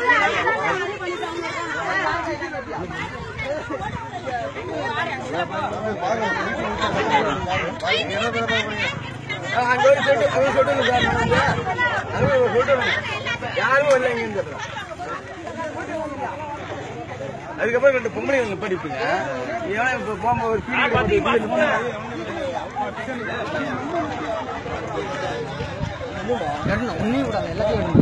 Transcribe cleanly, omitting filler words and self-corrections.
யாரும் இல்லைங்க. அதுக்கப்புறம் 2 பொம்பளை படிப்புங்க. ஏன் இப்ப போகும்போது ஒரு உன்னி விடாது எல்லாத்தையும்